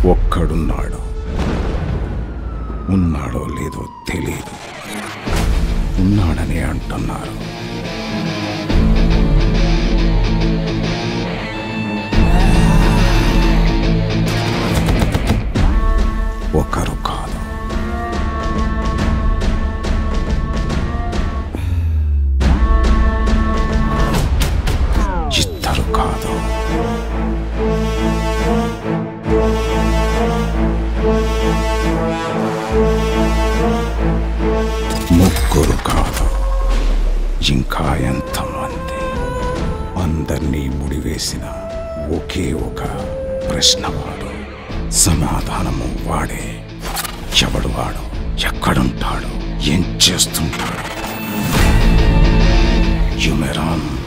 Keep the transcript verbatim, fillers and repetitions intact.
ఒక్కడున్నాడు. ఉన్నాడో లేదో తెలియదు. ఉన్నాడని అంటున్నారు. ఒకరు కాదు, ఇద్దరు కాదు, ముగ్గురు కాదు, ఇంకా ఎంతమంది? అందర్నీ ముడివేసిన ఒకే ఒక ప్రశ్నవాడు. సమాధానము వాడే. ఎవడు వాడు? ఎక్కడుంటాడు? ఏం చేస్తుంటాడు? యుమెరాన్